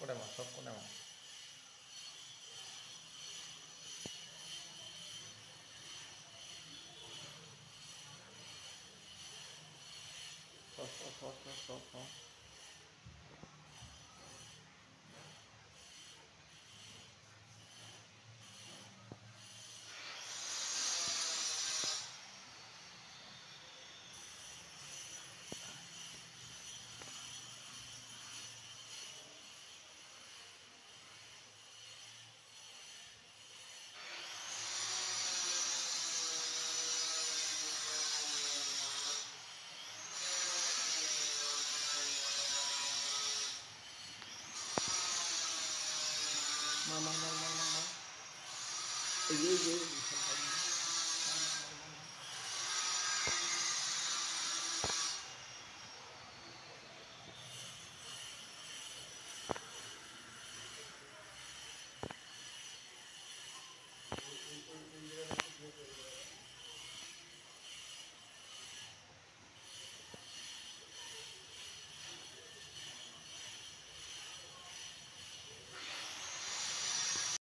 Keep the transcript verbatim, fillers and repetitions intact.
ko deh, masuk ko deh. Sos, sos, sos, sos, sos, sos. Mau, mau, mau, mau, mau, mau. Iya, iya, bisa lagi. Mau, mau, mau, mau, mau.